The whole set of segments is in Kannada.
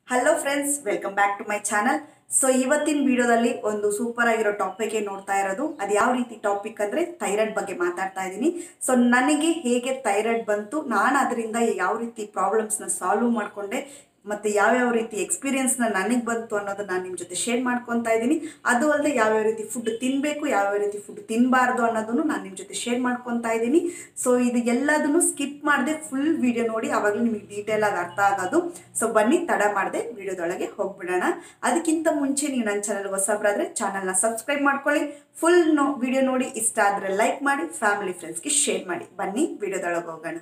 Hello friends, welcome back to my channel. So ಇವತ್ತಿನ ವಿಡಿಯೋದಲ್ಲಿ ಒಂದು ಸೂಪರ್ ಆಗಿರೋ ಟಾಪಿಕ್ ನೋಡ್ತಾ ಇರೋದು. ಅದು ಯಾವ ರೀತಿ ಟಾಪಿಕ್ ಅಂದರೆ ಥೈರಾಯ್ಡ್ ಬಗ್ಗೆ ಮಾತಾಡ್ತಾ ಇದ್ದೀನಿ. ಸೊ ನನಗೆ ಹೇಗೆ ಥೈರಾಯ್ಡ್ ಬಂತು, ನಾನು ಅದರಿಂದ ಯಾವ ರೀತಿ ಪ್ರಾಬ್ಲಮ್ಸ್ನ ಸಾಲ್ವ್ ಮಾಡಿಕೊಂಡೆ ಮತ್ತು ಯಾವ್ಯಾವ ರೀತಿ ಎಕ್ಸ್ಪೀರಿಯನ್ಸ್ನ ನನಗೆ ಬಂತು ಅನ್ನೋದನ್ನ ನಾನು ನಿಮ್ಮ ಜೊತೆ ಶೇರ್ ಮಾಡ್ಕೊತಾ ಇದ್ದೀನಿ. ಅದು ಅಲ್ಲದೆ ಯಾವ್ಯಾವ ರೀತಿ ಫುಡ್ ತಿನ್ನಬೇಕು, ಯಾವ್ಯಾವ ರೀತಿ ಫುಡ್ ತಿನ್ನಬಾರ್ದು ಅನ್ನೋದನ್ನು ನಾನು ನಿಮ್ಮ ಜೊತೆ ಶೇರ್ ಮಾಡ್ಕೊತಾ ಇದ್ದೀನಿ. ಸೊ ಇದು ಎಲ್ಲದನ್ನು ಸ್ಕಿಪ್ ಮಾಡದೆ ಫುಲ್ ವಿಡಿಯೋ ನೋಡಿ, ಆವಾಗಲೂ ನಿಮಗೆ ಡೀಟೇಲಾಗಿ ಅರ್ಥ ಆಗೋದು. ಸೊ ಬನ್ನಿ, ತಡ ಮಾಡದೆ ವಿಡಿಯೋದೊಳಗೆ ಹೋಗ್ಬಿಡೋಣ. ಅದಕ್ಕಿಂತ ಮುಂಚೆ ನೀವು ನನ್ನ ಚಾನಲ್ ಹೊಸಬ್ರಾದರೆ ಚಾನಲ್ನ ಸಬ್ಸ್ಕ್ರೈಬ್ ಮಾಡ್ಕೊಳ್ಳಿ. ಫುಲ್ ವಿಡಿಯೋ ನೋಡಿ, ಇಷ್ಟ ಆದರೆ ಲೈಕ್ ಮಾಡಿ, ಫ್ಯಾಮಿಲಿ ಫ್ರೆಂಡ್ಸ್ಗೆ ಶೇರ್ ಮಾಡಿ. ಬನ್ನಿ ವಿಡಿಯೋದೊಳಗೆ ಹೋಗೋಣ.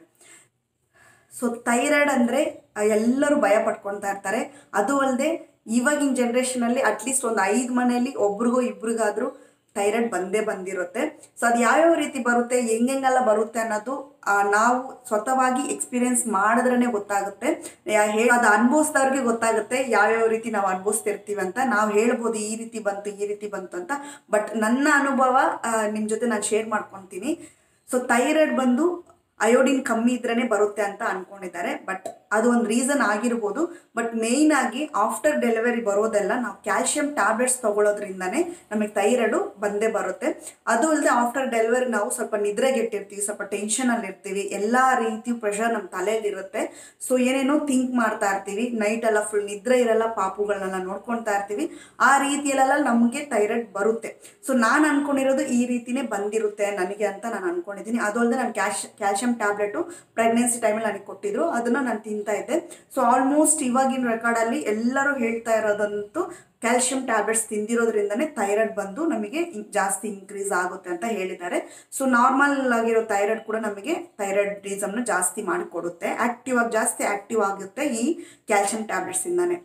ಸೊ ಥೈರಾಯ್ಡ್ ಅಂದರೆ ಎಲ್ಲರೂ ಭಯ ಪಡ್ಕೊಳ್ತಾ ಇರ್ತಾರೆ. ಅದು ಅಲ್ಲದೆ ಇವಾಗಿನ ಜನ್ರೇಷನಲ್ಲಿ ಅಟ್ಲೀಸ್ಟ್ ಒಂದು 5 ಮನೆಯಲ್ಲಿ ಒಬ್ರಿಗೋ ಇಬ್ರಿಗಾದರೂ ಥೈರಾಯ್ಡ್ ಬಂದೇ ಬಂದಿರುತ್ತೆ. ಸೊ ಅದು ಯಾವ್ಯಾವ ರೀತಿ ಬರುತ್ತೆ, ಹೆಂಗೆಲ್ಲ ಬರುತ್ತೆ ಅನ್ನೋದು ನಾವು ಸ್ವತಃವಾಗಿ ಎಕ್ಸ್ಪೀರಿಯೆನ್ಸ್ ಮಾಡಿದ್ರೇ ಗೊತ್ತಾಗುತ್ತೆ. ಅದು ಅನುಭವಿಸಿದವ್ರಿಗೆ ಗೊತ್ತಾಗುತ್ತೆ ಯಾವ್ಯಾವ ರೀತಿ ನಾವು ಅನುಭವಿಸ್ತಿರ್ತೀವಿ ಅಂತ. ನಾವು ಹೇಳ್ಬೋದು ಈ ರೀತಿ ಬಂತು, ಈ ರೀತಿ ಬಂತು ಅಂತ. ಬಟ್ ನನ್ನ ಅನುಭವ ನಿಮ್ಮ ಜೊತೆ ನಾನು ಶೇರ್ ಮಾಡ್ಕೊತೀನಿ. ಸೊ ಥೈರಾಯ್ಡ್ ಬಂದು ಅಯೋಡಿನ್ ಕಮ್ಮಿ ಇದ್ರೇ ಬರುತ್ತೆ ಅಂತ ಅಂದ್ಕೊಂಡಿದ್ದಾರೆ. ಬಟ್ ಅದು ಒಂದು ರೀಸನ್ ಆಗಿರ್ಬೋದು. ಬಟ್ ಮೇಯ್ನ್ ಆಗಿ ಆಫ್ಟರ್ ಡೆಲಿವರಿ ಬರೋದೆಲ್ಲ ನಾವು ಕ್ಯಾಲ್ಶಿಯಂ ಟ್ಯಾಬ್ಲೆಟ್ಸ್ ತೊಗೊಳೋದ್ರಿಂದನೇ ನಮಗೆ ಥೈರಾಯ್ಡು ಬಂದೇ ಬರುತ್ತೆ. ಅದು ಅಲ್ಲದೆ ಆಫ್ಟರ್ ಡೆಲಿವರಿ ನಾವು ಸ್ವಲ್ಪ ನಿದ್ರೆಗೆಟ್ಟಿರ್ತೀವಿ, ಸ್ವಲ್ಪ ಟೆನ್ಷನಲ್ಲಿ ಇರ್ತೀವಿ, ಎಲ್ಲ ರೀತಿ ಪ್ರೆಷರ್ ನಮ್ಮ ತಲೆಯಲ್ಲಿರುತ್ತೆ. ಸೊ ಏನೇನೋ ಥಿಂಕ್ ಮಾಡ್ತಾ ಇರ್ತೀವಿ, ನೈಟೆಲ್ಲ ಫುಲ್ ನಿದ್ರೆ ಇರಲ್ಲ, ಪಾಪುಗಳನ್ನೆಲ್ಲ ನೋಡ್ಕೊಳ್ತಾ ಇರ್ತೀವಿ. ಆ ರೀತಿಯಲ್ಲೆಲ್ಲ ನಮಗೆ ಥೈರಾಯ್ಡ್ ಬರುತ್ತೆ. ಸೊ ನಾನು ಅಂದ್ಕೊಂಡಿರೋದು ಈ ರೀತಿಯೇ ಬಂದಿರುತ್ತೆ ನನಗೆ ಅಂತ ನಾನು ಅಂದ್ಕೊಂಡಿದ್ದೀನಿ. ಅದು ಅಲ್ಲದೆ ನಾನು ಕ್ಯಾಲ್ಶಿಯಂ ಟ್ಯಾಬ್ಲೆಟು ಪ್ರೆಗ್ನೆನ್ಸಿ ಟೈಮಲ್ಲಿ ನನಗೆ ಕೊಟ್ಟಿದ್ರು, ಅದನ್ನು ನಾನು ತಿಂತಾ ಇದ್ದೆ. ಸೊ ಆಲ್ಮೋಸ್ಟ್ ಇವಾಗಿನ ರೆಕಾರ್ಡಲ್ಲಿ ಎಲ್ಲರೂ ಹೇಳ್ತಾ ಇರೋದಂತೂ ಕ್ಯಾಲ್ಶಿಯಂ ಟ್ಯಾಬ್ಲೆಟ್ಸ್ ತಿಂದಿರೋದ್ರಿಂದನೇ ಥೈರಾಯ್ಡ್ ಬಂದು ನಮಗೆ ಜಾಸ್ತಿ ಇನ್ಕ್ರೀಸ್ ಆಗುತ್ತೆ ಅಂತ ಹೇಳಿದ್ದಾರೆ. ಸೊ ನಾರ್ಮಲ್ ಆಗಿರೋ ಥೈರಾಯ್ಡ್ ಕೂಡ ನಮಗೆ ಥೈರಾಯ್ಡಿಸಮ್ನ ಜಾಸ್ತಿ ಮಾಡಿಕೊಡುತ್ತೆ, ಜಾಸ್ತಿ ಆ್ಯಕ್ಟಿವ್ ಆಗುತ್ತೆ ಈ ಕ್ಯಾಲ್ಶಿಯಂ ಟ್ಯಾಬ್ಲೆಟ್ಸಿಂದನೇ.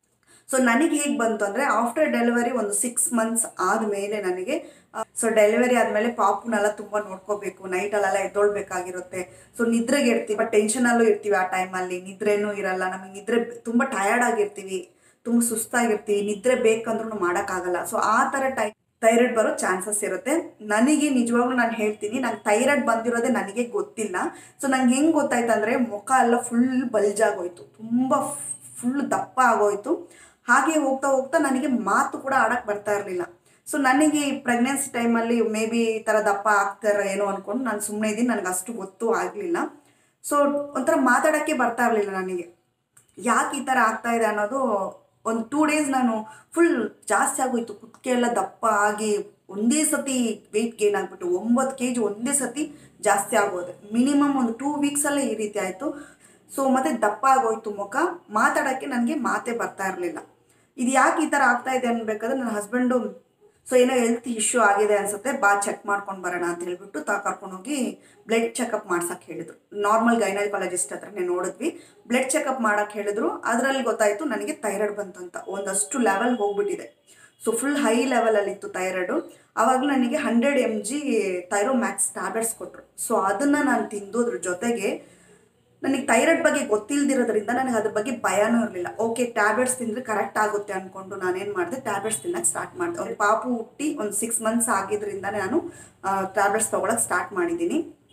ಸೊ ನನಗೆ ಹೇಗೆ ಬಂತು ಅಂದರೆ ಆಫ್ಟರ್ ಡೆಲಿವರಿ ಒಂದು 6 ಮಂತ್ಸ್ ಆದಮೇಲೆ ನನಗೆ ಡೆಲಿವರಿ ಆದಮೇಲೆ ಪಾಪುನೆಲ್ಲ ತುಂಬ ನೋಡ್ಕೋಬೇಕು, ನೈಟಲ್ಲೆಲ್ಲ ಎದ್ದೊಳ್ಬೇಕಾಗಿರುತ್ತೆ. ಸೊ ನಿದ್ರೆಗೆ ಇರ್ತೀವಿ, ಬಟ್ ಟೆನ್ಷನಲ್ಲೂ ಇರ್ತೀವಿ. ಆ ಟೈಮಲ್ಲಿ ನಿದ್ರೆನೂ ಇರಲ್ಲ, ನಮಗೆ ನಿದ್ರೆ ತುಂಬ ಟಯರ್ಡ್ ಆಗಿರ್ತೀವಿ, ತುಂಬ ಸುಸ್ತಾಗಿರ್ತೀವಿ, ನಿದ್ರೆ ಬೇಕಂದ್ರೂ ಮಾಡೋಕ್ಕಾಗಲ್ಲ. ಸೊ ಆ ಥರ ಥೈರಾಯ್ಡ್ ಬರೋ ಚಾನ್ಸಸ್ ಇರುತ್ತೆ. ನನಗೆ ನಿಜವಾಗ್ಲೂ ನಾನು ಹೇಳ್ತೀನಿ, ನಂಗೆ ಥೈರಾಯ್ಡ್ ಬಂದಿರೋದೇ ನನಗೆ ಗೊತ್ತಿಲ್ಲ. ಸೊ ನಂಗೆ ಹೆಂಗೆ ಗೊತ್ತಾಯ್ತು ಅಂದರೆ ಮುಖ ಎಲ್ಲ ಫುಲ್ ಬಲ್ಜಾಗೋಯ್ತು, ತುಂಬ ಫುಲ್ ದಪ್ಪ ಆಗೋಯ್ತು. ಹಾಗೆ ಹೋಗ್ತಾ ಹೋಗ್ತಾ ನನಗೆ ಮಾತು ಕೂಡ ಆಡೋಕ್ಕೆ ಬರ್ತಾ ಇರಲಿಲ್ಲ. ಸೊ ನನಗೆ ಈ ಪ್ರೆಗ್ನೆನ್ಸಿ ಟೈಮಲ್ಲಿ ಮೇ ಬಿ ಈ ಥರ ದಪ್ಪ ಆಗ್ತಾರ ಏನೋ ಅಂದ್ಕೊಂಡು ನಾನು ಸುಮ್ಮನೆ ಇದ್ದೀನಿ, ನನಗೆ ಅಷ್ಟು ಗೊತ್ತೂ ಆಗಲಿಲ್ಲ. ಸೊ ಒಂಥರ ಮಾತಾಡೋಕ್ಕೆ ಬರ್ತಾ ಇರಲಿಲ್ಲ ನನಗೆ. ಯಾಕೆ ಈ ಥರ ಆಗ್ತಾ ಇದೆ ಅನ್ನೋದು ಒಂದು 2 ಡೇಸ್ ನಾನು ಫುಲ್ ಜಾಸ್ತಿ ಆಗೋಯ್ತು. ಕುತ್ತಿಗೆ ಎಲ್ಲ ದಪ್ಪ ಆಗಿ ಒಂದೇ ಸತಿ ವೆಯ್ಟ್ ಗೇನ್ ಆಗಿಬಿಟ್ಟು 9 kg ಒಂದೇ ಸತಿ ಜಾಸ್ತಿ ಆಗೋದು. ಮಿನಿಮಮ್ ಒಂದು 2 ವೀಕ್ಸಲ್ಲೇ ಈ ರೀತಿ ಆಯಿತು. ಸೊ ಮತ್ತು ದಪ್ಪ ಆಗೋಯ್ತು ಮುಖ, ಮಾತಾಡೋಕ್ಕೆ ನನಗೆ ಮಾತೇ ಬರ್ತಾ ಇರಲಿಲ್ಲ. ಇದು ಯಾಕೆ ಈ ಥರ ಆಗ್ತಾ ಇದೆ ಅನ್ಬೇಕಾದ್ರೆ ನನ್ನ ಹಸ್ಬೆಂಡು ಸೊ ಏನೋ ಹೆಲ್ತ್ ಇಶ್ಯೂ ಆಗಿದೆ ಅನಿಸುತ್ತೆ, ಬಾ ಚೆಕ್ ಮಾಡ್ಕೊಂಡು ಬರೋಣ ಅಂತ ಹೇಳ್ಬಿಟ್ಟು ಕರ್ಕೊಂಡೋಗಿ ಬ್ಲಡ್ ಚೆಕಪ್ ಮಾಡ್ಸೋಕ್ಕೆ ಹೇಳಿದರು. ನಾರ್ಮಲ್ ಗೈನಕಾಲಜಿಸ್ಟ್ ಹತ್ರನೇ ನೋಡಿದ್ವಿ, ಬ್ಲಡ್ ಚೆಕಪ್ ಮಾಡೋಕ್ಕೆ ಹೇಳಿದ್ರು. ಅದರಲ್ಲಿ ಗೊತ್ತಾಯಿತು ನನಗೆ ಥೈರಾಯ್ಡ್ ಬಂತು ಅಂತ. ಒಂದಷ್ಟು ಲೆವೆಲ್ ಹೋಗ್ಬಿಟ್ಟಿದೆ. ಸೊ ಫುಲ್ ಹೈ ಲೆವೆಲಲ್ಲಿತ್ತು ಥೈರಾಯ್ಡು. ಆವಾಗಲೂ ನನಗೆ 100 mg ಥೈರೋಮ್ಯಾಕ್ಸ್ ಟ್ಯಾಬ್ಲೆಟ್ಸ್ ಕೊಟ್ಟರು. ಸೊ ಅದನ್ನು ನಾನು ತಿಂದೋದ್ರ ಜೊತೆಗೆ ನನಗೆ ಥೈರಾಯ್ಡ್ ಬಗ್ಗೆ ಗೊತ್ತಿಲ್ಲದಿರೋದ್ರಿಂದ ನನಗೆ ಅದ್ರ ಬಗ್ಗೆ ಭಯನೂ ಇರಲಿಲ್ಲ. ಓಕೆ, ಟ್ಯಾಬ್ಲೆಟ್ಸ್ ತಿಂದರೆ ಕರೆಕ್ಟ್ ಆಗುತ್ತೆ ಅಂದ್ಕೊಂಡು ನಾನೇನು ಮಾಡಿದೆ, ಟ್ಯಾಬ್ಲೆಟ್ಸ್ ತಿನ್ನೋಕ್ಕೆ ಸ್ಟಾರ್ಟ್ ಮಾಡಿದೆ. ಒಂದು ಪಾಪು ಹುಟ್ಟಿ ಒಂದು 6 ಮಂತ್ಸ್ ಆಗಿದ್ದರಿಂದ ನಾನು ಟ್ಯಾಬ್ಲೆಟ್ಸ್ ತೊಗೊಳಕ್ಕೆ ಸ್ಟಾರ್ಟ್ ಮಾಡಿದ್ದೀನಿ.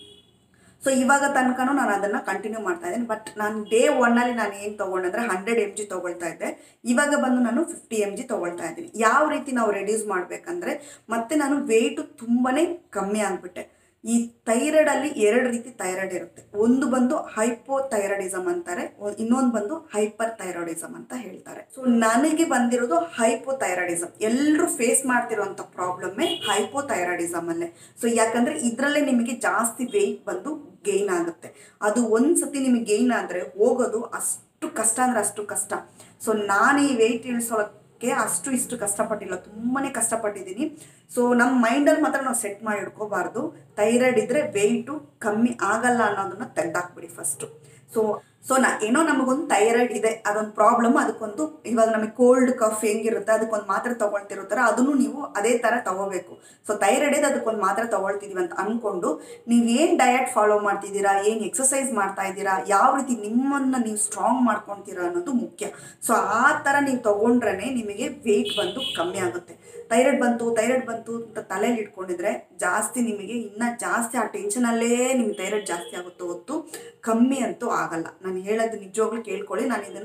ಸೊ ಇವಾಗ ತನಕನೂ ನಾನು ಅದನ್ನು ಕಂಟಿನ್ಯೂ ಮಾಡ್ತಾ ಇದ್ದೀನಿ. ಬಟ್ ನಾನು ಡೇ 1 ನಾನು ಏನು ತೊಗೊಂಡೆ ಅಂದರೆ 100 mg ತೊಗೊಳ್ತಾ ಇದ್ದೆ. ಇವಾಗ ಬಂದು ನಾನು 50 mg ತೊಗೊಳ್ತಾ ಇದ್ದೀನಿ. ಯಾವ ರೀತಿ ನಾವು ರೆಡ್ಯೂಸ್ ಮಾಡಬೇಕಂದ್ರೆ, ಮತ್ತೆ ನಾನು ವೆಯ್ಟು ತುಂಬಾ ಕಮ್ಮಿ ಆಗಿಬಿಟ್ಟೆ. ಈ ಥೈರಾಯ್ಡಲ್ಲಿ 2 ರೀತಿ ಥೈರಾಯ್ಡ್ ಇರುತ್ತೆ. ಒಂದು ಬಂದು ಹೈಪೋಥೈರಾಯ್ಡಿಸಮ್ ಅಂತಾರೆ, ಇನ್ನೊಂದು ಬಂದು ಹೈಪರ್ ಥೈರಾಯ್ಡಿಸಮ್ ಅಂತ ಹೇಳ್ತಾರೆ. ಸೊ ನನಗೆ ಬಂದಿರೋದು ಹೈಪೋಥೈರಾಯ್ಡಿಸಮ್. ಎಲ್ಲರೂ ಫೇಸ್ ಮಾಡ್ತಿರೋಂಥ ಪ್ರಾಬ್ಲಮ್ಮೇ ಹೈಪೋಥೈರಾಯ್ಡಿಸಮ್ ಅಲ್ಲೇ. ಸೊ ಯಾಕಂದರೆ ಇದರಲ್ಲೇ ನಿಮಗೆ ಜಾಸ್ತಿ ವೆಯ್ಟ್ ಬಂದು ಗೇನ್ ಆಗುತ್ತೆ. ಅದು ಒಂದು ಸತಿ ನಿಮಗೆ ಗೇನ್ ಆದರೆ ಹೋಗೋದು ಅಷ್ಟು ಕಷ್ಟ ಅಂದರೆ ಅಷ್ಟು ಕಷ್ಟ. ಸೊ ನಾನು ಈ ವೆಯ್ಟ್ ಇಳಿಸೋಕ್ಕೆ ಇಷ್ಟು ಕಷ್ಟಪಟ್ಟಿಲ್ಲ, ತುಂಬಾ ಕಷ್ಟಪಟ್ಟಿದ್ದೀನಿ. ಸೊ ನಮ್ಮ ಮೈಂಡಲ್ಲಿ ಮಾತ್ರ ನಾವು ಸೆಟ್ ಮಾಡಿ ಇಟ್ಕೋಬಾರ್ದು, ಥೈರಾಯ್ಡ್ ಇದ್ದರೆ ವೆಯ್ಟು ಕಮ್ಮಿ ಆಗಲ್ಲ ಅನ್ನೋದನ್ನು ತೆಗೆದಾಕ್ಬಿಡಿ ಫಸ್ಟು. ಸೊ ಏನೋ ನಮಗೊಂದು ಥೈರಾಯ್ಡ್ ಇದೆ, ಅದೊಂದು ಪ್ರಾಬ್ಲಮ್, ಅದಕ್ಕೊಂದು ಇವಾಗ ನಮಗೆ ಕೋಲ್ಡ್ ಕಫ್ ಹೆಂಗಿರುತ್ತೆ ಅದಕ್ಕೊಂದು ಮಾತ್ರೆ ತೊಗೊಳ್ತಿರೋ ಥರ ಅದನ್ನು ನೀವು ಅದೇ ಥರ ತೊಗೋಬೇಕು. ಸೊ ಥೈರಾಯ್ಡ್ ಇದೆ, ಅದಕ್ಕೊಂದು ಮಾತ್ರೆ ತೊಗೊಳ್ತಿದ್ದೀವಿ ಅಂತ ಅಂದ್ಕೊಂಡು ನೀವೇನು ಡಯಟ್ ಫಾಲೋ ಮಾಡ್ತಿದ್ದೀರಾ, ಏನು ಎಕ್ಸಸೈಸ್ ಮಾಡ್ತಾ ಇದ್ದೀರಾ, ಯಾವ ರೀತಿ ನಿಮ್ಮನ್ನು ನೀವು ಸ್ಟ್ರಾಂಗ್ ಮಾಡ್ಕೊತೀರಾ ಅನ್ನೋದು ಮುಖ್ಯ. ಸೊ ಆ ಥರ ನೀವು ತೊಗೊಂಡ್ರೆ ನಿಮಗೆ ವೆಯ್ಟ್ ಬಂದು ಕಮ್ಮಿ ಆಗುತ್ತೆ. ಥೈರಾಯ್ಡ್ ಬಂತು ಅಂತ ತಲೆಯಲ್ಲಿ ಇಟ್ಕೊಂಡಿದ್ರೆ ಜಾಸ್ತಿ ನಿಮಗೆ ಇನ್ನೂ ಜಾಸ್ತಿ ಆ ಟೆನ್ಷನಲ್ಲೇ ನಿಮ್ಗೆ ಥೈರಾಯ್ಡ್ ಜಾಸ್ತಿ ಆಗುತ್ತೋ ಹೊತ್ತು ಕಮ್ಮಿ ಅಂತೂ ಆಗಲ್ಲ. ನಾನು ಹೇಳೋದು ನಿಜವಾಗ್ಲೂ ಕೇಳ್ಕೊಳ್ಳಿ. ನಾನು ಇದನ್ನು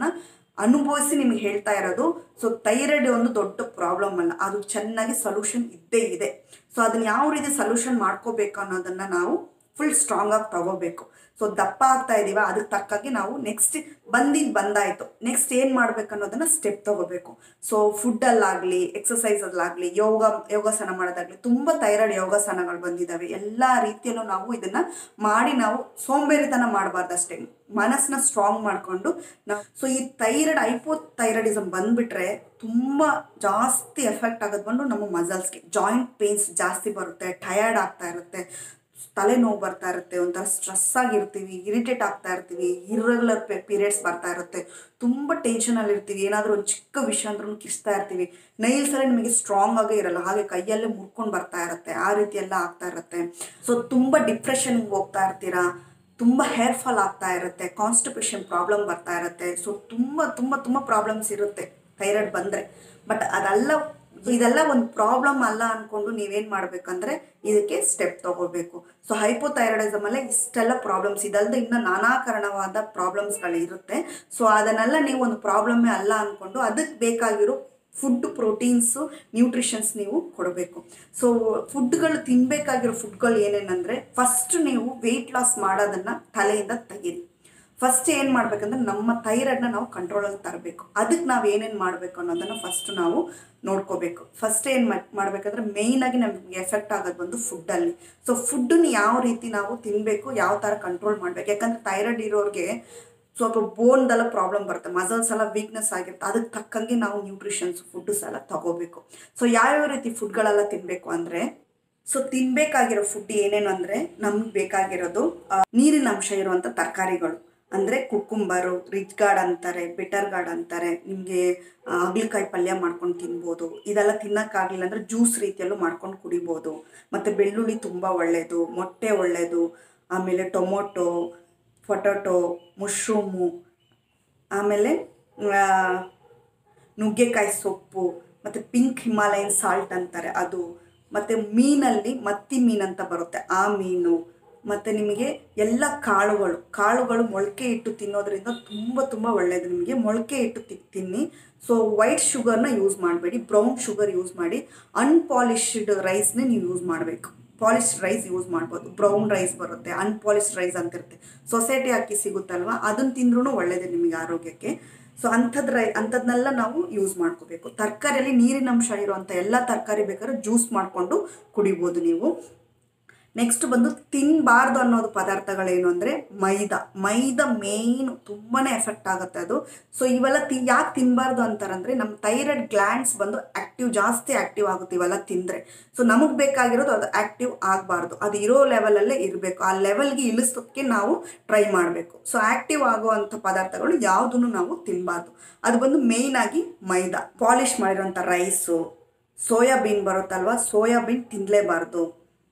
ಅನುಭವಿಸಿ ನಿಮಗೆ ಹೇಳ್ತಾ ಇರೋದು. ಸೊ ಥೈರಾಯ್ಡ್ ಒಂದು ದೊಡ್ಡ ಪ್ರಾಬ್ಲಮ್ ಅಲ್ಲ, ಅದು ಚೆನ್ನಾಗಿ ಸೊಲ್ಯೂಷನ್ ಇದ್ದೇ ಇದೆ. ಸೊ ಅದನ್ನ ಯಾವ ರೀತಿ ಸೊಲ್ಯೂಷನ್ ಮಾಡ್ಕೋಬೇಕು ಅನ್ನೋದನ್ನು ನಾವು ಫುಲ್ ಸ್ಟ್ರಾಂಗ್ ಆಗಿ ತಗೋಬೇಕು. ಸೊ ದಪ್ಪ ಆಗ್ತಾ ಇದೀವ, ಅದಕ್ಕೆ ತಕ್ಕಾಗಿ ನಾವು ನೆಕ್ಸ್ಟ್ ಬಂದಾಯಿತು, ನೆಕ್ಸ್ಟ್ ಏನು ಮಾಡ್ಬೇಕು ಅನ್ನೋದನ್ನು ಸ್ಟೆಪ್ ತಗೋಬೇಕು. ಸೊ ಫುಡ್ಡಲ್ಲಾಗಲಿ, ಎಕ್ಸಸೈಸಲ್ಲಾಗಲಿ, ಯೋಗಾಸನ ಮಾಡೋದಾಗಲಿ, ತುಂಬ ಥೈರಾಯ್ಡ್ ಯೋಗಾಸನಗಳು ಬಂದಿದ್ದಾವೆ. ಎಲ್ಲ ರೀತಿಯಲ್ಲೂ ನಾವು ಇದನ್ನು ಮಾಡಿ ನಾವು ಸೋಂಬೇರಿತನ ಮಾಡಬಾರ್ದು ಅಷ್ಟೇ, ಮನಸ್ಸನ್ನ ಸ್ಟ್ರಾಂಗ್ ಮಾಡಿಕೊಂಡು ನಾವು. ಸೊ ಈ ಹೈಪೋಥೈರಾಯ್ಡಿಸಮ್ ಬಂದುಬಿಟ್ರೆ ತುಂಬ ಜಾಸ್ತಿ ಎಫೆಕ್ಟ್ ಆಗೋದು ಬಂದು ನಮ್ಮ ಮಸಲ್ಸ್ಗೆ. ಜಾಯಿಂಟ್ ಪೇನ್ಸ್ ಜಾಸ್ತಿ ಬರುತ್ತೆ, ಟಯರ್ಡ್ ಆಗ್ತಾ ಇರುತ್ತೆ, ತಲೆನೋವು ಬರ್ತಾ ಇರುತ್ತೆ, ಒಂಥರ ಸ್ಟ್ರೆಸ್ ಆಗಿರ್ತೀವಿ, ಇರಿಟೇಟ್ ಆಗ್ತಾ ಇರ್ತೀವಿ, ಇರ್ರೆಗ್ಯುಲರ್ ಪೀರಿಯಡ್ಸ್ ಬರ್ತಾ ಇರುತ್ತೆ, ತುಂಬ ಟೆನ್ಷನಲ್ಲಿ ಇರ್ತೀವಿ, ಏನಾದರೂ ಒಂದು ಚಿಕ್ಕ ವಿಷಯ ಅಂದ್ರೂ ಕಿಸ್ತಾ ಇರ್ತೀವಿ, ನೈಲ್ಸಲ್ಲೇ ನಿಮಗೆ ಸ್ಟ್ರಾಂಗ್ ಆಗೇ ಇರಲ್ಲ, ಹಾಗೆ ಕೈಯಲ್ಲೇ ಮುರ್ಕೊಂಡು ಬರ್ತಾ ಇರುತ್ತೆ, ಆ ರೀತಿ ಎಲ್ಲ ಆಗ್ತಾ ಇರುತ್ತೆ. ಸೊ ತುಂಬ ಡಿಪ್ರೆಷನ್ಗೆ ಹೋಗ್ತಾ ಇರ್ತೀರಾ, ತುಂಬ ಹೇರ್ ಫಾಲ್ ಆಗ್ತಾ ಇರುತ್ತೆ, ಕಾನ್ಸ್ಟಿಪೇಷನ್ ಪ್ರಾಬ್ಲಮ್ ಬರ್ತಾ ಇರುತ್ತೆ. ಸೊ ತುಂಬ ತುಂಬ ತುಂಬ ಪ್ರಾಬ್ಲಮ್ಸ್ ಇರುತ್ತೆ ಥೈರಾಯ್ಡ್ ಬಂದರೆ. ಬಟ್ ಇದೆಲ್ಲ ಒಂದು ಪ್ರಾಬ್ಲಮ್ ಅಲ್ಲ ಅಂದ್ಕೊಂಡು ನೀವೇನು ಮಾಡಬೇಕಂದ್ರೆ ಇದಕ್ಕೆ ಸ್ಟೆಪ್ ತಗೋಬೇಕು. ಸೊ ಹೈಪೋಥೈರಾಯ್ಡಿಸಮಲ್ಲೇ ಇಷ್ಟೆಲ್ಲ ಪ್ರಾಬ್ಲಮ್ಸ್ ಇದಲ್ಲದೆ ಇನ್ನೂ ನಾನಾ ಕಾರಣವಾದ ಪ್ರಾಬ್ಲಮ್ಸ್ಗಳು ಇರುತ್ತೆ. ಸೊ ಅದನ್ನೆಲ್ಲ ನೀವು ಒಂದು ಪ್ರಾಬ್ಲಮ್ಮೇ ಅಲ್ಲ ಅಂದ್ಕೊಂಡು ಅದಕ್ಕೆ ಬೇಕಾಗಿರೋ ಫುಡ್, ಪ್ರೋಟೀನ್ಸು, ನ್ಯೂಟ್ರಿಷನ್ಸ್ ನೀವು ಕೊಡಬೇಕು. ಸೊ ಫುಡ್ಗಳು ತಿನ್ನಬೇಕಾಗಿರೋ ಫುಡ್ಗಳು ಏನೇನಂದರೆ, ಫಸ್ಟ್ ನೀವು ವೆಯ್ಟ್ ಲಾಸ್ ಮಾಡೋದನ್ನು ತಲೆಯಿಂದ ತೆಗೀರಿ. ಫಸ್ಟ್ ಏನು ಮಾಡಬೇಕಂದ್ರೆ ನಮ್ಮ ಥೈರಾಯ್ಡ್ನ ನಾವು ಕಂಟ್ರೋಲಲ್ಲಿ ತರಬೇಕು. ಅದಕ್ಕೆ ನಾವು ಏನೇನು ಮಾಡಬೇಕು ಅನ್ನೋದನ್ನು ಫಸ್ಟು ನಾವು ನೋಡ್ಕೋಬೇಕು. ಫಸ್ಟ್ ಏನು ಮಾಡಬೇಕಂದ್ರೆ ಮೇಯ್ನಾಗಿ ನಮಗೆ ಎಫೆಕ್ಟ್ ಆಗೋದು ಬಂದು ಫುಡ್ಡಲ್ಲಿ. ಸೊ ಫುಡ್ಡನ್ನ ಯಾವ ರೀತಿ ನಾವು ತಿನ್ನಬೇಕು, ಯಾವ ಥರ ಕಂಟ್ರೋಲ್ ಮಾಡಬೇಕು. ಯಾಕಂದರೆ ಥೈರಾಯ್ಡ್ ಇರೋರಿಗೆ ಸ್ವಲ್ಪ ಬೋನ್ದೆಲ್ಲ ಪ್ರಾಬ್ಲಮ್ ಬರುತ್ತೆ, ಮಸಲ್ಸ್ ಎಲ್ಲ ವೀಕ್ನೆಸ್ ಆಗಿರುತ್ತೆ, ಅದಕ್ಕೆ ತಕ್ಕಂಗೆ ನಾವು ನ್ಯೂಟ್ರಿಷನ್ಸ್ ಫುಡ್ಸ್ ಎಲ್ಲ ತಗೋಬೇಕು. ಸೊ ಯಾವ್ಯಾವ ರೀತಿ ಫುಡ್ಗಳೆಲ್ಲ ತಿನ್ನಬೇಕು ಅಂದರೆ, ಸೊ ತಿನ್ನಬೇಕಾಗಿರೋ ಫುಡ್ ಏನೇನು ಅಂದರೆ, ನಮ್ಗೆ ಬೇಕಾಗಿರೋದು ನೀರಿನ ಅಂಶ ಇರುವಂಥ ತರಕಾರಿಗಳು ಅಂದರೆ ಕುಕ್ಕುಂಬರು, ರಿಚ್ ಗಾರ್ಡ್ ಅಂತಾರೆ, ಬಿಟರ್ ಗಾರ್ಡ್ ಅಂತಾರೆ, ನಿಮಗೆ ಹಾಗಲಕಾಯಿ ಪಲ್ಯ ಮಾಡ್ಕೊಂಡು ತಿನ್ಬೋದು. ಇದೆಲ್ಲ ತಿನ್ನೋಕ್ಕಾಗಲಿಲ್ಲ ಅಂದರೆ ಜ್ಯೂಸ್ ರೀತಿಯಲ್ಲೂ ಮಾಡ್ಕೊಂಡು ಕುಡಿಬೋದು. ಮತ್ತು ಬೆಳ್ಳುಳ್ಳಿ ತುಂಬ ಒಳ್ಳೆಯದು, ಮೊಟ್ಟೆ ಒಳ್ಳೆಯದು, ಆಮೇಲೆ ಟೊಮೊಟೊ, ಪೊಟೊಟೊ, ಮಶ್ರೂಮು, ಆಮೇಲೆ ನುಗ್ಗೆಕಾಯಿ ಸೊಪ್ಪು, ಮತ್ತು ಪಿಂಕ್ ಹಿಮಾಲಯನ್ ಸಾಲ್ಟ್ ಅಂತಾರೆ ಅದು, ಮತ್ತು ಮೀನಲ್ಲಿ ಮತ್ತಿ ಮೀನು ಅಂತ ಬರುತ್ತೆ ಆ ಮೀನು, ಮತ್ತು ನಿಮಗೆ ಎಲ್ಲ ಕಾಳುಗಳು ಮೊಳಕೆ ಇಟ್ಟು ತಿನ್ನೋದ್ರಿಂದ ತುಂಬ ತುಂಬ ಒಳ್ಳೆಯದು. ನಿಮಗೆ ಮೊಳಕೆ ಇಟ್ಟು ತಿನ್ನಿ. ಸೊ ವೈಟ್ ಶುಗರ್ನ ಯೂಸ್ ಮಾಡಬೇಡಿ, ಬ್ರೌನ್ ಶುಗರ್ ಯೂಸ್ ಮಾಡಿ. ಅನ್ಪಾಲಿಶ್ಡ್ ರೈಸ್ನೇ ನೀವು ಯೂಸ್ ಮಾಡಬೇಕು. ಪಾಲಿಶ್ಡ್ ರೈಸ್ ಯೂಸ್ ಮಾಡ್ಬೋದು, ಬ್ರೌನ್ ರೈಸ್ ಬರುತ್ತೆ, ಅನ್ಪಾಲಿಶ್ಡ್ ರೈಸ್ ಅಂತಿರುತ್ತೆ, ಸೊಸೈಟಿ ಅಕ್ಕಿ ಸಿಗುತ್ತಲ್ವ, ಅದನ್ನು ತಿಂದ್ರೂ ಒಳ್ಳೆಯದು ನಿಮಗೆ ಆರೋಗ್ಯಕ್ಕೆ. ಸೊ ಅಂಥದ್ದನ್ನೆಲ್ಲ ನಾವು ಯೂಸ್ ಮಾಡ್ಕೋಬೇಕು. ತರಕಾರಿಯಲ್ಲಿ ನೀರಿನಂಶ ಇರುವಂಥ ಎಲ್ಲ ತರಕಾರಿ ಬೇಕಾದ್ರೆ ಜ್ಯೂಸ್ ಮಾಡಿಕೊಂಡು ಕುಡಿಬೋದು ನೀವು. ನೆಕ್ಸ್ಟ್ ಬಂದು ತಿನ್ನಬಾರ್ದು ಅನ್ನೋದು ಪದಾರ್ಥಗಳೇನು ಅಂದರೆ ಮೈದಾ ಮೇಯ್ನು ತುಂಬಾ ಎಫೆಕ್ಟ್ ಆಗುತ್ತೆ ಅದು. ಸೊ ಇವೆಲ್ಲ ಯಾಕೆ ತಿನ್ನಬಾರ್ದು ಅಂತಾರಂದರೆ, ನಮ್ಮ ಥೈರಾಯ್ಡ್ ಗ್ಲ್ಯಾಂಡ್ಸ್ ಬಂದು ಜಾಸ್ತಿ ಆ್ಯಕ್ಟಿವ್ ಆಗುತ್ತೆ ಇವೆಲ್ಲ ತಿಂದರೆ. ಸೊ ನಮಗೆ ಬೇಕಾಗಿರೋದು ಅದು ಆ್ಯಕ್ಟಿವ್ ಆಗಬಾರ್ದು, ಅದು ಇರೋ ಲೆವೆಲಲ್ಲೇ ಇರಬೇಕು. ಆ ಲೆವೆಲ್ಗೆ ಇಳಿಸೋಕ್ಕೆ ನಾವು ಟ್ರೈ ಮಾಡಬೇಕು. ಸೊ ಆ್ಯಕ್ಟಿವ್ ಆಗುವಂಥ ಪದಾರ್ಥಗಳು ಯಾವುದನ್ನು ನಾವು ತಿನ್ನಬಾರ್ದು. ಅದು ಬಂದು ಮೇಯ್ನಾಗಿ ಮೈದಾ, ಪಾಲಿಷ್ ಮಾಡಿರೋಂಥ ರೈಸು, ಸೋಯಾಬೀನ್ ಬರುತ್ತಲ್ವ, ಸೋಯಾಬೀನ್ ತಿನ್ನಲೇಬಾರ್ದು.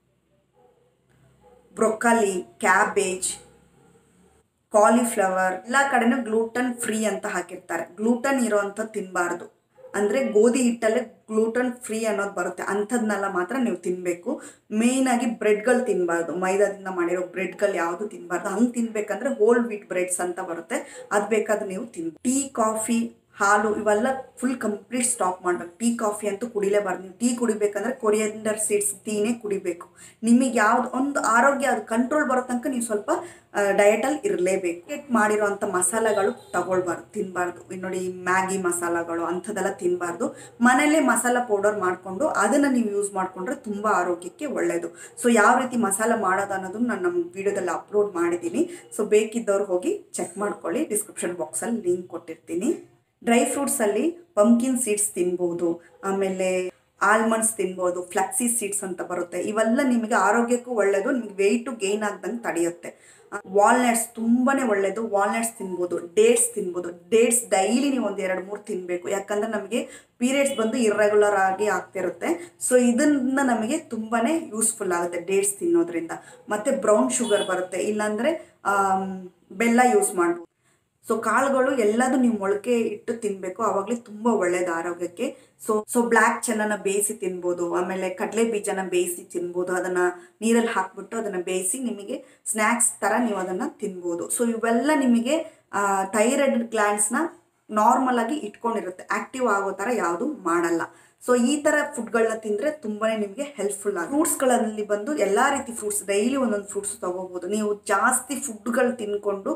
ಬ್ರೊಕೊಲಿ, ಕ್ಯಾಬೇಜ್, ಕಾಲಿಫ್ಲವರ್ ಎಲ್ಲ ಕಡೆನೂ ಗ್ಲೂಟನ್ ಫ್ರೀ ಅಂತ ಹಾಕಿರ್ತಾರೆ. ಗ್ಲೂಟನ್ ಇರೋವಂಥದ್ದು ತಿನ್ನಬಾರ್ದು. ಅಂದರೆ ಗೋಧಿ ಹಿಟ್ಟಲ್ಲೇ ಗ್ಲೂಟನ್ ಫ್ರೀ ಅನ್ನೋದು ಬರುತ್ತೆ, ಅಂಥದ್ದನ್ನೆಲ್ಲ ಮಾತ್ರ ನೀವು ತಿನ್ನಬೇಕು. ಮೇಯ್ನಾಗಿ ಬ್ರೆಡ್ಗಳು ತಿನ್ನಬಾರ್ದು, ಮೈದಾದಿಂದ ಮಾಡಿರೋ ಬ್ರೆಡ್ಗಳು ಯಾವುದು ತಿನ್ನಬಾರ್ದು. ಹಂಗೆ ತಿನ್ನಬೇಕಂದ್ರೆ ಹೋಲ್ ವೀಟ್ ಬ್ರೆಡ್ಸ್ ಅಂತ ಬರುತ್ತೆ, ಅದು ಬೇಕಾದ್ರೆ ನೀವು ಟೀ, ಕಾಫಿ, ಹಾಲು ಇವೆಲ್ಲ ಫುಲ್ ಕಂಪ್ಲೀಟ್ ಸ್ಟಾಪ್ ಮಾಡಬೇಕು. ಟೀ ಕಾಫಿ ಅಂತೂ ಕುಡಿಲೇಬಾರ್ದು. ನೀವು ಟೀ ಕುಡಿಬೇಕಂದ್ರೆ ಕೊರಿಯಂಡರ್ ಸೀಡ್ಸ್ ಟೀನೇ ಕುಡಿಬೇಕು. ನಿಮಗೆ ಯಾವ್ದು ಒಂದು ಆರೋಗ್ಯ ಅದು ಕಂಟ್ರೋಲ್ ಬರೋ ತನಕ ನೀವು ಸ್ವಲ್ಪ ಡಯಟಲ್ಲಿ ಇರಲೇಬೇಕು. ಮಾಡಿರೋವಂಥ ಮಸಾಲೆಗಳು ತಿನ್ನಬಾರ್ದು. ನೋಡಿ ಮ್ಯಾಗಿ ಮಸಾಲಗಳು ಅಂಥದ್ದೆಲ್ಲ ತಿನ್ನಬಾರ್ದು. ಮನೆಯಲ್ಲೇ ಮಸಾಲ ಪೌಡರ್ ಮಾಡಿಕೊಂಡು ಅದನ್ನು ನೀವು ಯೂಸ್ ಮಾಡಿಕೊಂಡ್ರೆ ತುಂಬ ಆರೋಗ್ಯಕ್ಕೆ ಒಳ್ಳೆಯದು. ಸೊ ಯಾವ ರೀತಿ ಮಸಾಲ ಮಾಡೋದು ಅನ್ನೋದನ್ನು ನಾನು ನಮ್ಮ ವಿಡಿಯೋದಲ್ಲಿ ಅಪ್ಲೋಡ್ ಮಾಡಿದ್ದೀನಿ. ಸೊ ಬೇಕಿದ್ದವ್ರು ಹೋಗಿ ಚೆಕ್ ಮಾಡ್ಕೊಳ್ಳಿ, ಡಿಸ್ಕ್ರಿಪ್ಷನ್ ಬಾಕ್ಸಲ್ಲಿ ಲಿಂಕ್ ಕೊಟ್ಟಿರ್ತೀನಿ. ಡ್ರೈ ಫ್ರೂಟ್ಸಲ್ಲಿ ಪಂಪ್ಕಿನ್ ಸೀಡ್ಸ್ ತಿನ್ಬೋದು, ಆಮೇಲೆ ಆಲ್ಮಂಡ್ಸ್ ತಿನ್ಬೋದು, ಫ್ಲಾಕ್ಸಿ ಸೀಡ್ಸ್ ಅಂತ ಬರುತ್ತೆ. ಇವೆಲ್ಲ ನಿಮಗೆ ಆರೋಗ್ಯಕ್ಕೂ ಒಳ್ಳೆಯದು, ನಿಮಗೆ ವೆಯ್ಟು ಗೇನ್ ಆಗ್ದಂಗೆ ತಡೆಯುತ್ತೆ. ವಾಲ್ನಟ್ಸ್ ತುಂಬಾ ಒಳ್ಳೆಯದು, ವಾಲ್ನಟ್ಸ್ ತಿನ್ಬೋದು. ಡೇಟ್ಸ್ ಡೈಲಿ ನೀವು 1-2-3 ತಿನ್ನಬೇಕು. ಯಾಕಂದರೆ ನಮಗೆ ಪೀರಿಯಡ್ಸ್ ಬಂದು ಇರ್ರೆಗ್ಯುಲರ್ ಆಗಿ ಆಗ್ತಿರುತ್ತೆ. ಸೊ ಇದನ್ನು ನಮಗೆ ತುಂಬಾ ಯೂಸ್ಫುಲ್ ಆಗುತ್ತೆ ಡೇಟ್ಸ್ ತಿನ್ನೋದ್ರಿಂದ. ಮತ್ತು ಬ್ರೌನ್ ಶುಗರ್ ಬರುತ್ತೆ, ಇಲ್ಲಾಂದರೆ ಬೆಲ್ಲ ಯೂಸ್ ಮಾಡ್ಬೋದು. ಸೊ ಕಾಳುಗಳು ಎಲ್ಲದೂ ನೀವು ಮೊಳಕೆ ಇಟ್ಟು ತಿನ್ನಬೇಕು, ಆವಾಗಲೇ ತುಂಬ ಒಳ್ಳೆಯದು ಆರೋಗ್ಯಕ್ಕೆ. ಸೊ ಬ್ಲ್ಯಾಕ್ ಚೆನ್ನನ ಬೇಯಿಸಿ ತಿನ್ಬೋದು, ಆಮೇಲೆ ಕಡಲೆ ಬೀಜನ ಬೇಯಿಸಿ ತಿನ್ಬೋದು. ಅದನ್ನು ನೀರಲ್ಲಿ ಹಾಕ್ಬಿಟ್ಟು ಅದನ್ನು ಬೇಯಿಸಿ ನಿಮಗೆ ಸ್ನ್ಯಾಕ್ಸ್ ಥರ ನೀವು ಅದನ್ನು ತಿನ್ಬೋದು. ಸೊ ಇವೆಲ್ಲ ನಿಮಗೆ ಥೈರಾಯ್ಡ್ ಗ್ಲ್ಯಾಂಡ್ಸ್ನ ನಾರ್ಮಲ್ ಆಗಿ ಇಟ್ಕೊಂಡಿರುತ್ತೆ, ಆಕ್ಟಿವ್ ಆಗೋ ಥರ ಯಾವುದು ಮಾಡಲ್ಲ. ಸೊ ಈ ಥರ ಫುಡ್ಗಳನ್ನ ತಿಂದರೆ ತುಂಬಾ ನಿಮಗೆ ಹೆಲ್ಪ್ಫುಲ್ ಆಗುತ್ತೆ. ಫ್ರೂಟ್ಸ್ಗಳಲ್ಲಿ ಬಂದು ಎಲ್ಲ ರೀತಿ ಫ್ರೂಟ್ಸ್, ಡೈಲಿ ಒಂದೊಂದು ಫ್ರೂಟ್ಸ್ ತೊಗೋಬೋದು. ನೀವು ಜಾಸ್ತಿ ಫುಡ್ಗಳು ತಿನ್ಕೊಂಡು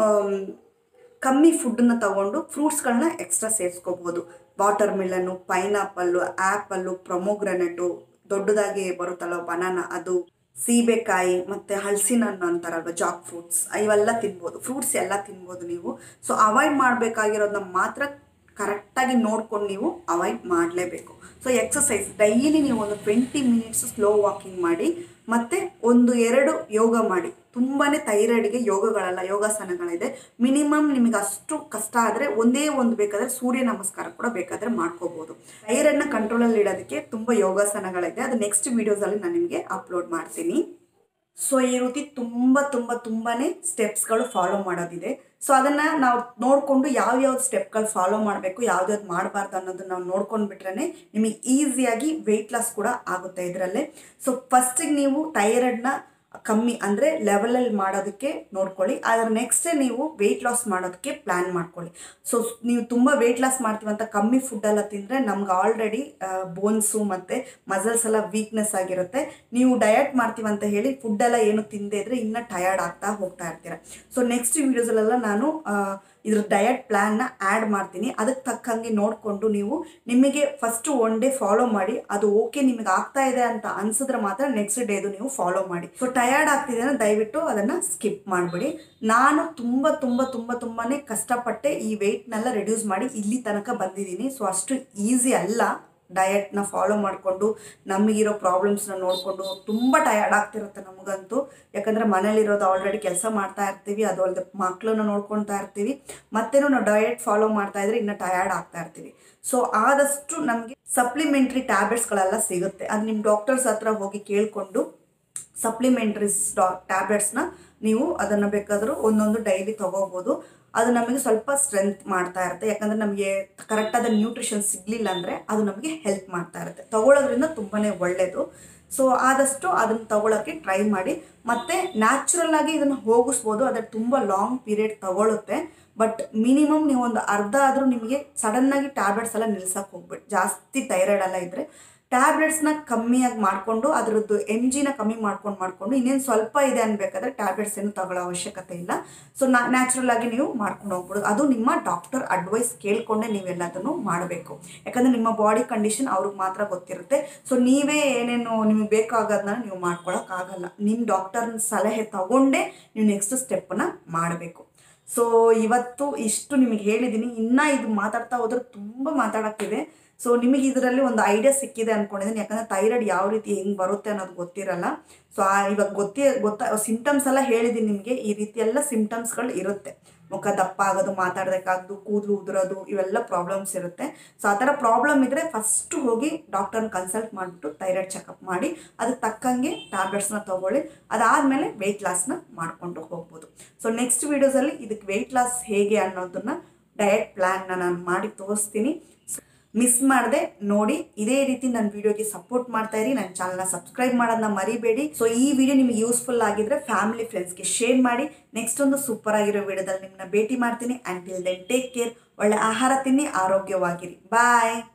ಕಮ್ಮಿ ಫುಡ್ಡನ್ನ ತೊಗೊಂಡು ಫ್ರೂಟ್ಸ್ಗಳನ್ನ ಎಕ್ಸ್ಟ್ರಾ ಸೇರಿಸ್ಕೋಬೋದು. Watermelon, pineapple, apple, pomegranate, ದೊಡ್ಡದಾಗಿ ಬರುತ್ತಲ್ಲ ಬನಾನಾ, ಅದು ಸೀಬೆಕಾಯಿ ಮತ್ತು ಹಲಸಿನ ಹಣ್ಣು ಅಂತಾರಲ್ವ, ಜಾಕ್ ಫ್ರೂಟ್ಸ್, ಇವೆಲ್ಲ ತಿನ್ಬೋದು. ಫ್ರೂಟ್ಸ್ ಎಲ್ಲ ತಿನ್ಬೋದು ನೀವು. ಸೊ ಅವಾಯ್ಡ್ ಮಾಡಬೇಕಾಗಿರೋದನ್ನ ಮಾತ್ರ ಕರೆಕ್ಟಾಗಿ ನೋಡ್ಕೊಂಡು ನೀವು ಅವಾಯ್ಡ್ ಮಾಡಲೇಬೇಕು. ಸೊ ಎಕ್ಸಸೈಸ್ ಡೈಲಿ ನೀವು ಒಂದು 20 ಮಿನಿಟ್ಸ್ ಸ್ಲೋ ವಾಕಿಂಗ್ ಮಾಡಿ, ಮತ್ತು 1-2 ಯೋಗ ಮಾಡಿ. ತುಂಬಾ ಥೈರಾಯ್ಡ್ಗೆ ಯೋಗಗಳೆಲ್ಲ, ಯೋಗಾಸನಗಳಿದೆ. ಮಿನಿಮಮ್ ನಿಮಗೆ ಅಷ್ಟು ಕಷ್ಟ ಆದರೆ ಒಂದೇ ಒಂದು ಬೇಕಾದರೆ ಸೂರ್ಯ ನಮಸ್ಕಾರ ಕೂಡ ಬೇಕಾದರೆ ಮಾಡ್ಕೋಬೋದು. ಥೈರಾಯ್ಡ್ನ ಕಂಟ್ರೋಲಲ್ಲಿ ಇಡೋದಕ್ಕೆ ತುಂಬ ಯೋಗಾಸನಗಳಿದೆ. ಅದು ನೆಕ್ಸ್ಟ್ ವೀಡಿಯೋಸಲ್ಲಿ ನಾನು ನಿಮಗೆ ಅಪ್ಲೋಡ್ ಮಾಡ್ತೀನಿ. ಸೊ ಈ ರೀತಿ ತುಂಬಾ ಸ್ಟೆಪ್ಸ್ಗಳು ಫಾಲೋ ಮಾಡೋದಿದೆ. ಸೊ ಅದನ್ನು ನಾವು ನೋಡಿಕೊಂಡು ಯಾವ್ಯಾವ್ದು ಸ್ಟೆಪ್ಗಳು ಫಾಲೋ ಮಾಡಬೇಕು, ಯಾವ್ದಾವ್ದು ಮಾಡಬಾರ್ದು ಅನ್ನೋದನ್ನ ನಾವು ನೋಡ್ಕೊಂಡ್ಬಿಟ್ರೆ ನಿಮಗೆ ಈಸಿಯಾಗಿ ವೆಯ್ಟ್ ಲಾಸ್ ಕೂಡ ಆಗುತ್ತೆ ಇದರಲ್ಲೇ. ಸೊ ಫಸ್ಟಿಗೆ ನೀವು ಥೈರಾಯ್ಡ್ನ ಕಮ್ಮಿ ಅಂದರೆ ಲೆವೆಲಲ್ಲಿ ಮಾಡೋದಕ್ಕೆ ನೋಡ್ಕೊಳ್ಳಿ. ಅದರ ನೆಕ್ಸ್ಟೇ ನೀವು ವೆಯ್ಟ್ ಲಾಸ್ ಮಾಡೋದಕ್ಕೆ ಪ್ಲ್ಯಾನ್ ಮಾಡ್ಕೊಳ್ಳಿ. ಸೊ ನೀವು ತುಂಬ ವೆಯ್ಟ್ ಲಾಸ್ ಮಾಡ್ತೀವಂತ ಕಮ್ಮಿ ಫುಡ್ಡೆಲ್ಲ ತಿಂದರೆ ನಮ್ಗೆ ಆಲ್ರೆಡಿ ಬೋನ್ಸು ಮತ್ತು ಮಸಲ್ಸ್ ಎಲ್ಲ ವೀಕ್ನೆಸ್ ಆಗಿರುತ್ತೆ. ನೀವು ಡಯಟ್ ಮಾಡ್ತೀವಂತ ಹೇಳಿ ಫುಡ್ಡೆಲ್ಲ ಏನು ತಿಂದೇ ಇದ್ದರೆ ಇನ್ನೂ ಟಯರ್ಡ್ ಆಗ್ತಾ ಹೋಗ್ತಾ ಇರ್ತೀರ. ಸೊ ನೆಕ್ಸ್ಟ್ ವೀಡಿಯೋಸಲ್ಲೆಲ್ಲ ನಾನು ಇದ್ರ ಡಯಟ್ ಪ್ಲ್ಯಾನ್ನ ಆ್ಯಡ್ ಮಾಡ್ತೀನಿ. ಅದಕ್ಕೆ ತಕ್ಕಂಗೆ ನೋಡಿಕೊಂಡು ನೀವು ನಿಮಗೆ ಫಸ್ಟು 1 ಡೇ ಫಾಲೋ ಮಾಡಿ. ಅದು ಓಕೆ ನಿಮಗೆ ಆಗ್ತಾ ಇದೆ ಅಂತ ಅನ್ಸಿದ್ರೆ ಮಾತ್ರ ನೆಕ್ಸ್ಟ್ ಡೇದು ನೀವು ಫಾಲೋ ಮಾಡಿ. ಸೊ ಟಯರ್ಡ್ ಆಗ್ತಿದೆ ಅಂದರೆ ದಯವಿಟ್ಟು ಅದನ್ನು ಸ್ಕಿಪ್ ಮಾಡಿಬಿಡಿ. ನಾನು ತುಂಬಾ ಕಷ್ಟಪಟ್ಟೆ ಈ ವೆಯ್ಟ್ನೆಲ್ಲ ರೆಡ್ಯೂಸ್ ಮಾಡಿ ಇಲ್ಲಿ ತನಕ ಬಂದಿದ್ದೀನಿ. ಸೊ ಅಷ್ಟು ಈಸಿ ಅಲ್ಲ ಡಯಟ್ನ ಫಾಲೋ ಮಾಡಿಕೊಂಡು ನಮಗಿರೋ ಪ್ರಾಬ್ಲಮ್ಸ್ನ ನೋಡಿಕೊಂಡು. ತುಂಬ ಟಯರ್ಡ್ ಆಗ್ತಿರುತ್ತೆ ನಮಗಂತೂ, ಯಾಕಂದರೆ ಮನೇಲಿರೋದು ಆಲ್ರೆಡಿ ಕೆಲಸ ಮಾಡ್ತಾ ಇರ್ತೀವಿ, ಅದು ಅಲ್ಲದೆ ಮಕ್ಕಳನ್ನ ನೋಡ್ಕೊಳ್ತಾ ಇರ್ತೀವಿ, ಮತ್ತೇನು ನಾವು ಡಯಟ್ ಫಾಲೋ ಮಾಡ್ತಾ ಇದ್ರೆ ಇನ್ನೂ ಟಯರ್ಡ್ ಆಗ್ತಾ ಇರ್ತೀವಿ. ಸೊ ಆದಷ್ಟು ನಮಗೆ ಸಪ್ಲಿಮೆಂಟ್ರಿ ಟ್ಯಾಬ್ಲೆಟ್ಸ್ಗಳೆಲ್ಲ ಸಿಗುತ್ತೆ. ಅದು ನಿಮ್ಮ ಡಾಕ್ಟರ್ಸ್ ಹತ್ರ ಹೋಗಿ ಕೇಳಿಕೊಂಡು ಸಪ್ಲಿಮೆಂಟ್ರೀಸ್ ಟ್ಯಾಬ್ಲೆಟ್ಸ್ನ ನೀವು ಅದನ್ನು ಬೇಕಾದರೂ ಒಂದೊಂದು ಡೈಲಿ ತೊಗೋಬೋದು. ಅದು ನಮಗೆ ಸ್ವಲ್ಪ ಸ್ಟ್ರೆಂತ್ ಮಾಡ್ತಾ ಇರುತ್ತೆ, ಯಾಕಂದರೆ ನಮಗೆ ಕರೆಕ್ಟಾದ ನ್ಯೂಟ್ರಿಷನ್ ಸಿಗಲಿಲ್ಲ ಅಂದರೆ ಅದು ನಮಗೆ ಹೆಲ್ಪ್ ಮಾಡ್ತಾ ಇರುತ್ತೆ. ತೊಗೊಳ್ಳೋದ್ರಿಂದ ತುಂಬಾ ಒಳ್ಳೆಯದು. ಸೊ ಆದಷ್ಟು ಅದನ್ನು ತೊಗೊಳೋಕ್ಕೆ ಟ್ರೈ ಮಾಡಿ. ಮತ್ತು ನ್ಯಾಚುರಲ್ ಆಗಿ ಇದನ್ನು ಹೋಗಿಸ್ಬೋದು, ಆದರೆ ತುಂಬ ಲಾಂಗ್ ಪೀರಿಯಡ್ ತೊಗೊಳುತ್ತೆ. ಬಟ್ ಮಿನಿಮಮ್ ನೀವು ಒಂದು ಅರ್ಧ ಆದರೂ ನಿಮಗೆ ಸಡನ್ನಾಗಿ ಟ್ಯಾಬ್ಲೆಟ್ಸ್ ಎಲ್ಲ ನಿಲ್ಸಕ್ಕೆ ಹೋಗ್ಬಿಟ್ಟು, ಜಾಸ್ತಿ ಥೈರಾಯ್ಡ್ ಎಲ್ಲ ಇದ್ದರೆ ಟ್ಯಾಬ್ಲೆಟ್ಸ್ನ ಕಮ್ಮಿಯಾಗಿ ಮಾಡಿಕೊಂಡು ಅದರದ್ದು MGನ ಕಮ್ಮಿ ಮಾಡ್ಕೊಂಡು ಇನ್ನೇನು ಸ್ವಲ್ಪ ಇದೆ ಅನ್ಬೇಕಾದ್ರೆ ಟ್ಯಾಬ್ಲೆಟ್ಸ್ ಏನು ತಗೊಳ್ಳೋ ಅವಶ್ಯಕತೆ ಇಲ್ಲ. ಸೊ ನ್ಯಾಚುರಲ್ ಆಗಿ ನೀವು ಮಾಡ್ಕೊಂಡು ಹೋಗ್ಬಿಡೋದು. ಅದು ನಿಮ್ಮ ಡಾಕ್ಟರ್ ಅಡ್ವೈಸ್ ಕೇಳಿಕೊಂಡೇ ನೀವೆಲ್ಲದನ್ನು ಮಾಡಬೇಕು, ಯಾಕಂದರೆ ನಿಮ್ಮ ಬಾಡಿ ಕಂಡೀಷನ್ ಅವ್ರಿಗೆ ಮಾತ್ರ ಗೊತ್ತಿರುತ್ತೆ. ಸೊ ನೀವೇ ಏನೇನು ನಿಮಗೆ ಬೇಕಾಗೋದನ್ನ ನೀವು ಮಾಡ್ಕೊಳಕ್ಕಾಗಲ್ಲ. ನಿಮ್ಮ ಡಾಕ್ಟರ್ನ ಸಲಹೆ ತಗೊಂಡೇ ನೀವು ನೆಕ್ಸ್ಟ್ ಸ್ಟೆಪ್ಪನ್ನ ಮಾಡಬೇಕು. ಸೊ ಇವತ್ತು ಇಷ್ಟು ನಿಮಗೆ ಹೇಳಿದ್ದೀನಿ. ಇನ್ನೂ ಇದು ಮಾತಾಡ್ತಾ ಹೋದ್ರೆ ತುಂಬ ಮಾತಾಡೋಕ್ಕಿದೆ. ಸೊ ನಿಮಗೆ ಇದರಲ್ಲಿ ಒಂದು ಐಡಿಯಾ ಸಿಕ್ಕಿದೆ ಅಂದ್ಕೊಂಡಿದ್ದೀನಿ, ಯಾಕಂದರೆ ಥೈರಾಯ್ಡ್ ಯಾವ ರೀತಿ ಹೆಂಗೆ ಬರುತ್ತೆ ಅನ್ನೋದು ಗೊತ್ತಿರಲ್ಲ. ಸೊ ಇವಾಗ ಸಿಂಟಮ್ಸ್ ಎಲ್ಲ ಹೇಳಿದ್ದೀನಿ ನಿಮಗೆ. ಈ ರೀತಿ ಎಲ್ಲ ಸಿಂಟಮ್ಸ್ಗಳು ಇರುತ್ತೆ. ಮುಖ ದಪ್ಪ ಆಗೋದು, ಮಾತಾಡೋದಕ್ಕಾಗೋದು, ಕೂದಲು ಉದುರೋದು, ಇವೆಲ್ಲ ಪ್ರಾಬ್ಲಮ್ಸ್ ಇರುತ್ತೆ. ಸೊ ಆ ಥರ ಪ್ರಾಬ್ಲಮ್ ಇದ್ದರೆ ಫಸ್ಟು ಹೋಗಿ ಡಾಕ್ಟರ್ನ ಕನ್ಸಲ್ಟ್ ಮಾಡಿಬಿಟ್ಟು ಥೈರಾಯ್ಡ್ ಚೆಕಪ್ ಮಾಡಿ ಅದಕ್ಕೆ ತಕ್ಕಂಗೆ ಟ್ಯಾಬ್ಲೆಟ್ಸ್ನ ತೊಗೊಳ್ಳಿ. ಅದಾದಮೇಲೆ ವೆಯ್ಟ್ ಲಾಸ್ನ ಮಾಡಿಕೊಂಡು ಹೋಗ್ಬೋದು. ಸೊ ನೆಕ್ಸ್ಟ್ ವೀಡಿಯೋಸಲ್ಲಿ ಇದಕ್ಕೆ ವೆಯ್ಟ್ ಲಾಸ್ ಹೇಗೆ ಅನ್ನೋದನ್ನು ಡಯಟ್ ಪ್ಲ್ಯಾನ್ನ ನಾನು ಮಾಡಿ ತೋರಿಸ್ತೀನಿ. ಮಿಸ್ ಮಾಡದೆ ನೋಡಿ. ಇದೇ ರೀತಿ ನನ್ನ ವಿಡಿಯೋಗೆ ಸಪೋರ್ಟ್ ಮಾಡ್ತಾ ಇರಿ. ನನ್ನ ಚಾನಲ್ನ ಸಬ್ಸ್ಕ್ರೈಬ್ ಮಾಡೋದನ್ನ ಮರಿಬೇಡಿ. ಸೊ ಈ ವಿಡಿಯೋ ನಿಮಗೆ ಯೂಸ್ಫುಲ್ ಆಗಿದ್ರೆ ಫ್ಯಾಮಿಲಿ ಫ್ರೆಂಡ್ಸ್ಗೆ ಶೇರ್ ಮಾಡಿ. ನೆಕ್ಸ್ಟ್ ಒಂದು ಸೂಪರ್ ಆಗಿರೋ ವಿಡಿಯೋದಲ್ಲಿ ನಿಮ್ಮನ್ನ ಭೇಟಿ ಮಾಡ್ತೀನಿ. And till then take care. ಒಳ್ಳೆ ಆಹಾರ ತಿನ್ನಿ, ಆರೋಗ್ಯವಾಗಿರಿ. ಬಾಯ್.